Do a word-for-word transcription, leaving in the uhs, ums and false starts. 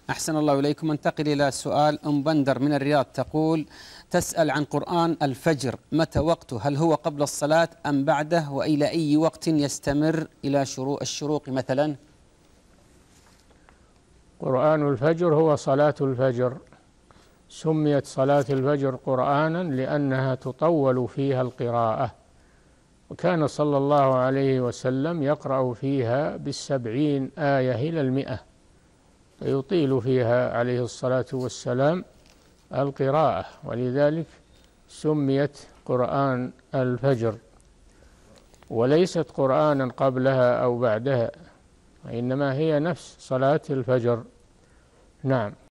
أحسن الله إليكم. انتقل إلى سؤال أم بندر من الرياض، تقول تسأل عن قرآن الفجر، متى وقته؟ هل هو قبل الصلاة أم بعده؟ وإلى أي وقت يستمر؟ إلى شروق الشروق مثلا؟ قرآن الفجر هو صلاة الفجر، سميت صلاة الفجر قرآنا لأنها تطول فيها القراءة، وكان صلى الله عليه وسلم يقرأ فيها بالسبعين آية إلى المئة، فيطيل فيها عليه الصلاة والسلام القراءة، ولذلك سميت قرآن الفجر، وليست قرآنا قبلها أو بعدها، وإنما هي نفس صلاة الفجر. نعم.